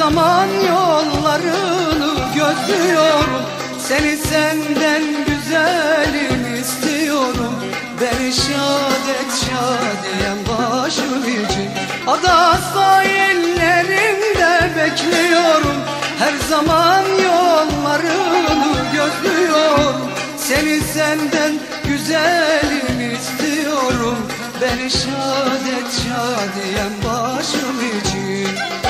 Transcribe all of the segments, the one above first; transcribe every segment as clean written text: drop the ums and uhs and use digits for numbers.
zaman yollarını gözlüyorum. Seni senden güzelim istiyorum. Beni şad et şadiyen başım için. Ada sahillerinde bekliyorum. Her zaman yollarını gözlüyorum. Seni senden güzelim istiyorum. Beni şad et şadiyen başım için.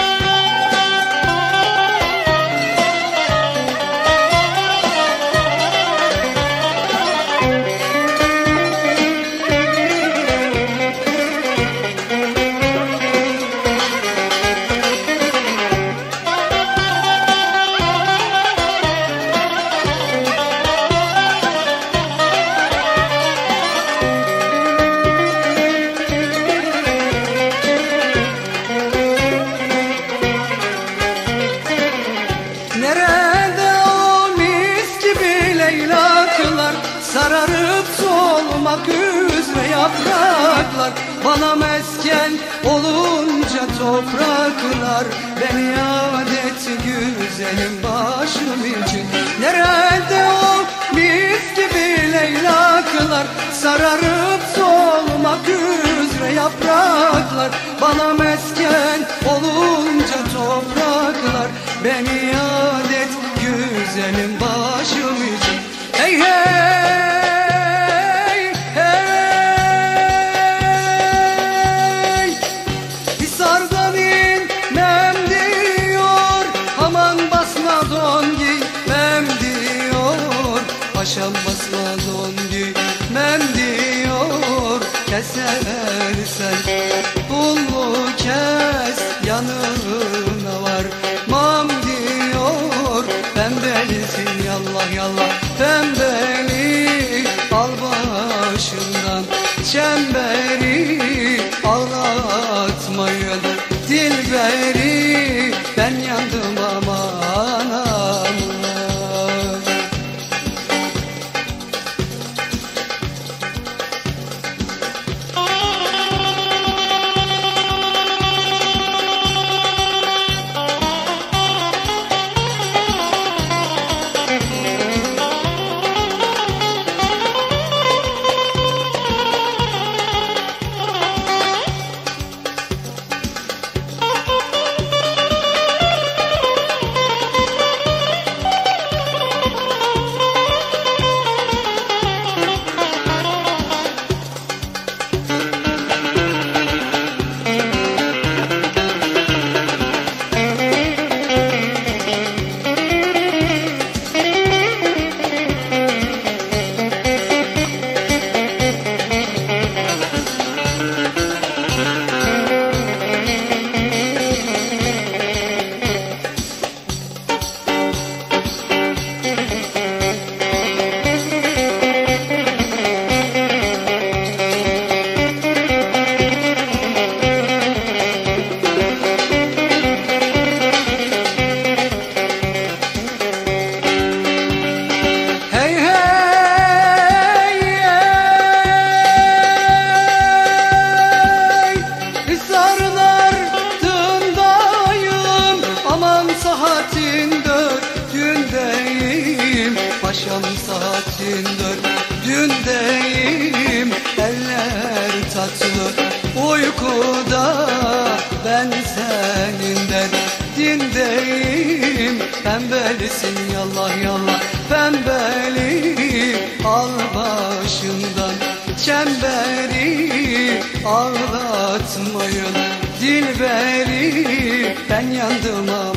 Nerede o mis gibi leylaklar, sararıp solmak üzere yapraklar. Bana mesken olunca topraklar, beni yad et güzelim başım için. Nerede o mis gibi leylaklar, sararıp solmak üzere yapraklar. Bana mesken olunca topraklar, beni yad et güzelim başım için. Hey hey hey, Hisar'dan inmem diyor, aman basma don giymem diyor. Paşam basma don giymem diyor. Kesersen pullu kes, yanına var mam diyor. Pembelisin yallah yallah pembeli, al başından çemberi. Ağlatmayın dilberi, ben yandım aman aman. Paşam saatin döndüğündeyim. Eller tatlı uykuda, ben senin derdindeyim. Pembelisin yallah yallah pembeli, al başından çemberi. Ağlatmayın dilberi, ben yandım